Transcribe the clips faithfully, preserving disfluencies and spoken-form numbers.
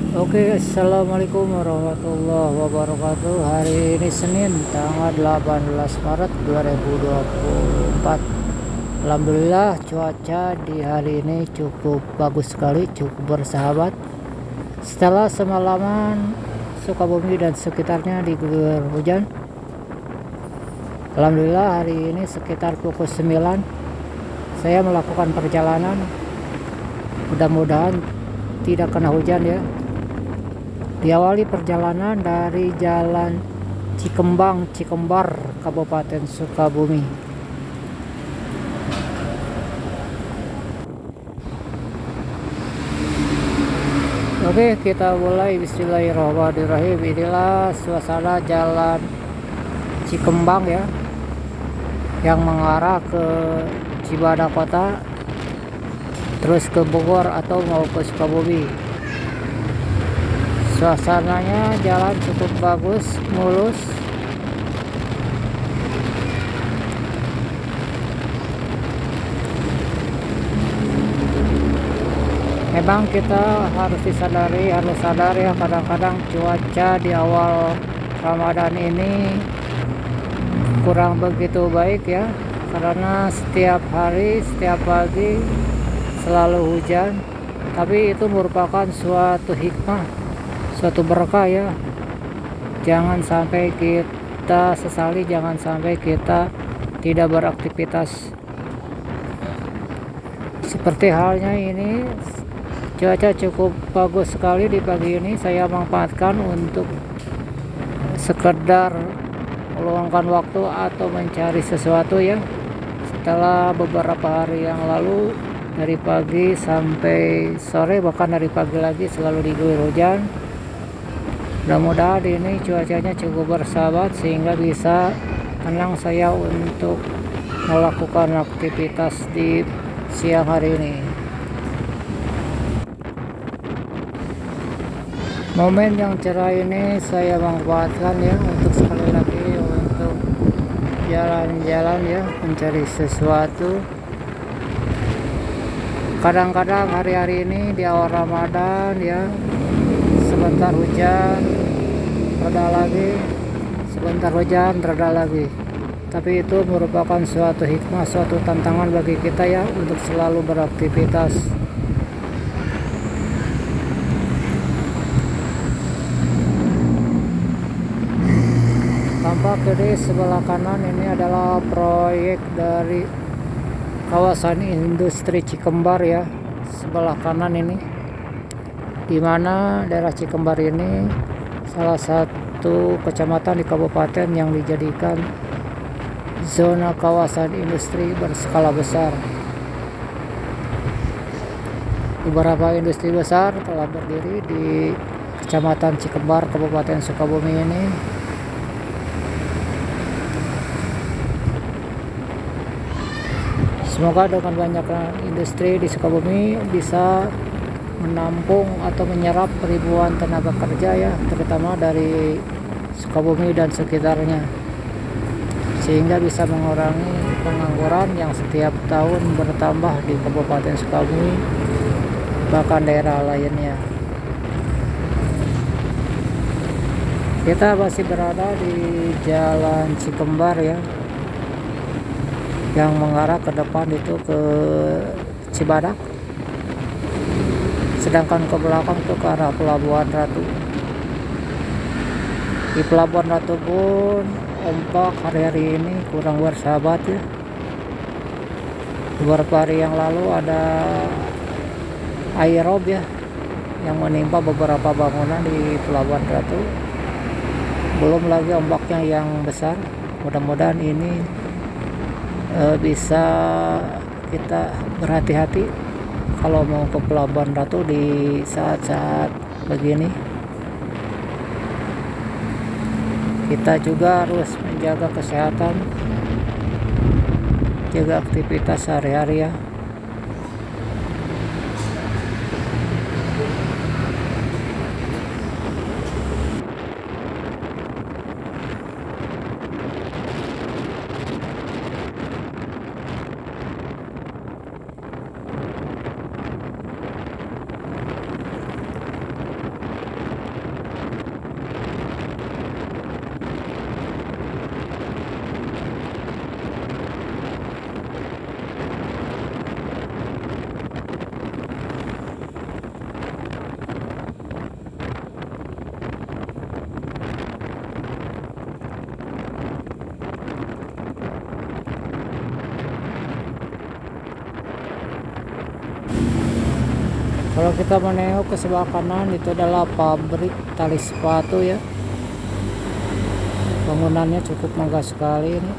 Oke, assalamualaikum warahmatullahi wabarakatuh. Hari ini Senin, tanggal delapan belas Maret dua ribu dua puluh empat. Alhamdulillah, cuaca di hari ini cukup bagus sekali, cukup bersahabat. Setelah semalaman Sukabumi dan sekitarnya diguyur hujan, alhamdulillah hari ini sekitar pukul sembilan saya melakukan perjalanan. Mudah-mudahan tidak kena hujan ya. Diawali perjalanan dari Jalan Cikembang, Cikembar, Kabupaten Sukabumi. Oke, kita mulai. Bismillahirrahmanirrahim. Inilah suasana Jalan Cikembang ya, yang mengarah ke Cibadak Kota, terus ke Bogor atau mau ke Sukabumi. Suasananya jalan cukup bagus, mulus. Memang kita harus disadari, harus sadar ya, kadang-kadang cuaca di awal Ramadan ini kurang begitu baik ya, karena setiap hari, setiap pagi selalu hujan. Tapi itu merupakan suatu hikmah, suatu berkah ya. Jangan sampai kita sesali, jangan sampai kita tidak beraktivitas. Seperti halnya ini, cuaca cukup bagus sekali di pagi ini. Saya manfaatkan untuk sekedar meluangkan waktu atau mencari sesuatu ya. Setelah beberapa hari yang lalu, dari pagi sampai sore, bahkan dari pagi lagi selalu diguyur hujan. Mudah-mudahan ini cuacanya cukup bersahabat sehingga bisa tenang saya untuk melakukan aktivitas di siang hari ini. Momen yang cerah ini saya manfaatkan ya untuk sekali lagi untuk jalan-jalan ya, mencari sesuatu. Kadang-kadang hari-hari ini di awal Ramadan ya, sebentar hujan, reda lagi, sebentar hujan, reda lagi. Tapi itu merupakan suatu hikmah, suatu tantangan bagi kita ya untuk selalu beraktivitas. Tampak di sebelah kanan ini adalah proyek dari kawasan industri Cikembar ya, sebelah kanan ini, di mana daerah Cikembar ini salah satu kecamatan di kabupaten yang dijadikan zona kawasan industri berskala besar. Beberapa industri besar telah berdiri di kecamatan Cikembar, Kabupaten Sukabumi ini. Semoga dengan banyaknya industri di Sukabumi bisa menampung atau menyerap ribuan tenaga kerja ya, terutama dari Sukabumi dan sekitarnya, sehingga bisa mengurangi pengangguran yang setiap tahun bertambah di Kabupaten Sukabumi bahkan daerah lainnya. Kita masih berada di Jalan Cikembar ya, yang mengarah ke depan itu ke Cibadak, sedangkan ke belakang itu ke arah Pelabuhan Ratu. Di Pelabuhan Ratu pun ombak hari-hari ini kurang bersahabat ya. Beberapa hari yang lalu ada air rob ya yang menimpa beberapa bangunan di Pelabuhan Ratu. Belum lagi ombaknya yang besar. Mudah-mudahan ini e, bisa kita berhati-hati kalau mau ke Pelabuhan Ratu di saat-saat begini. Kita juga harus menjaga kesehatan, jaga aktivitas sehari-hari ya. Kalau kita menengok ke sebelah kanan, itu adalah pabrik tali sepatu ya. Bangunannya cukup megah sekali ini.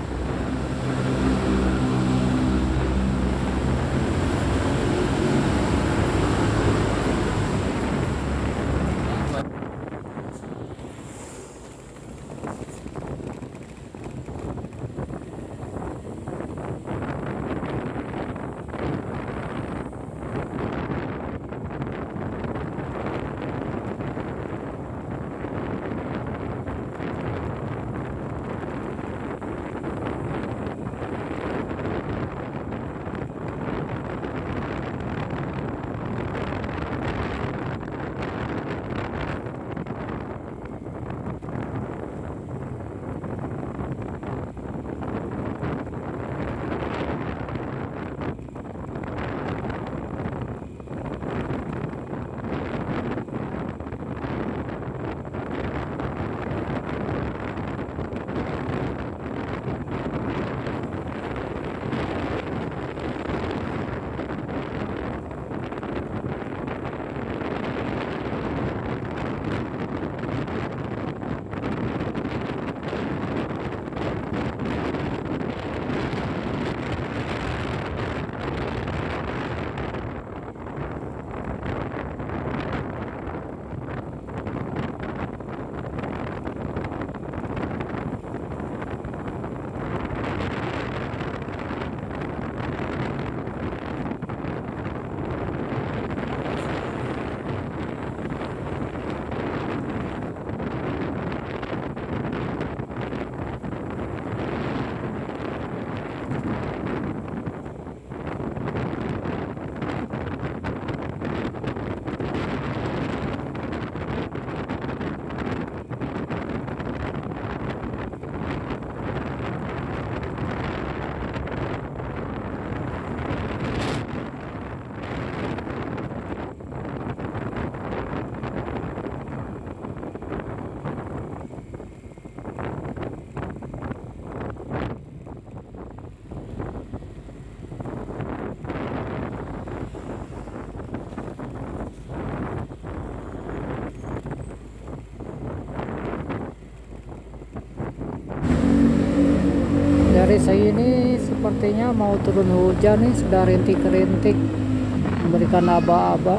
Dari saya ini sepertinya mau turun hujan nih, sudah rintik-rintik memberikan aba-aba.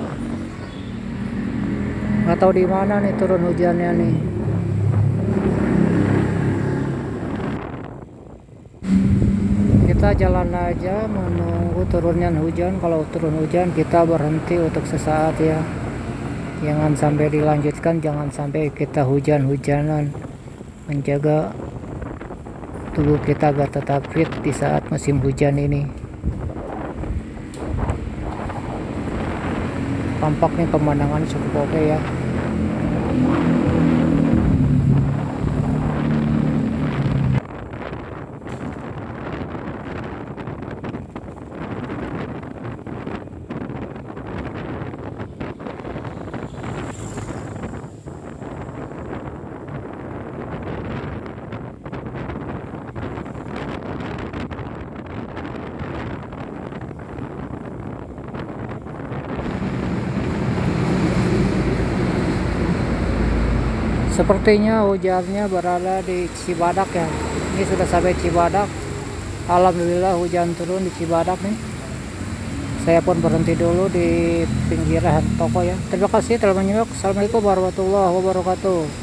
Nggak tahu di mana nih turun hujannya nih. Kita jalan aja menunggu turunnya hujan. Kalau turun hujan kita berhenti untuk sesaat ya. Jangan sampai dilanjutkan, jangan sampai kita hujan-hujanan. Menjaga tubuh kita agar tetap fit di saat musim hujan ini. Tampaknya pemandangan cukup oke ya. Sepertinya hujannya berada di Cibadak ya. Ini sudah sampai Cibadak. Alhamdulillah hujan turun di Cibadak nih. Saya pun berhenti dulu di pinggiran toko ya. Terima kasih telah menyimak. Assalamualaikum warahmatullahi wabarakatuh.